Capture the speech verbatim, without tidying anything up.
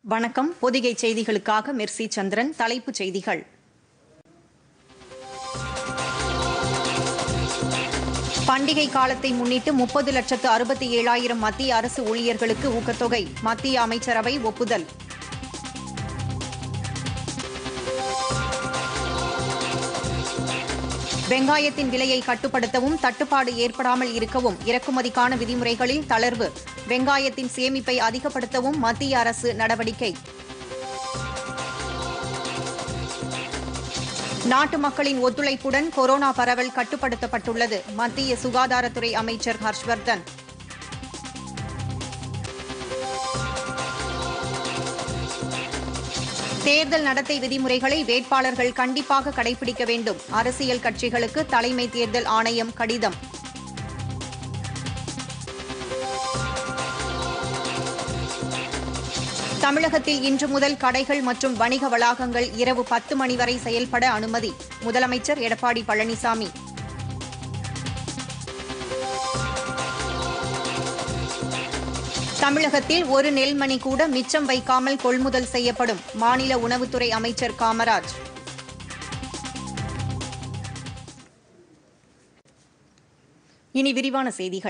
வணக்கம். பொதிகை செய்திகளுக்காக மெர்சி சந்திரன். தலைப்புச் செய்திகள். பண்டிகை காலத்தை முன்னிட்டு முப்பது லட்சத்து அறுபத்தி ஏழாயிரம் மத்திய அரசு ஊழியர்களுக்கு ஊக்கத்தொகை. மத்திய அமைச்சரவை ஒப்புதல். வெங்காயத்தின் விலையை கட்டுப்படுத்தவும் தட்டுப்பாடு ஏற்படாமல் இருக்கவும் இறக்குமதிக்கான விதிமுறைகளில் தளர்வு. வெங்காயத்தின் சேமிப்பை அதிகப்படுத்தவும் மத்திய அரசு நடவடிக்கை. நாட்டு மக்களின் ஒத்துழைப்புடன் கொரோனா பரவல் கட்டுப்படுத்தப்பட்டுள்ளது. மத்திய சுகாதாரத்துறை அமைச்சர் ஹர்ஷ்வர்தன். தேர்தல் நடத்தை விதிமுறைகளை வேட்பாளர்கள் கண்டிப்பாக கடைபிடிக்க வேண்டும். அரசியல் கட்சிகளுக்கு தலைமை தேர்தல் ஆணையம் கடிதம். தமிழகத்தில் இன்று முதல் கடைகள் மற்றும் வணிக வளாகங்கள் இரவு பத்து மணி வரை செயல்பட அனுமதி. முதலமைச்சர் எடப்பாடி பழனிசாமி. தமிழகத்தில் ஒரு நெல்மணி கூட மிச்சம் வைக்காமல் கொள்முதல் செய்யப்படும். மாநில உணவுத்துறை அமைச்சர் காமராஜ். இனி விரிவான செய்திகள்.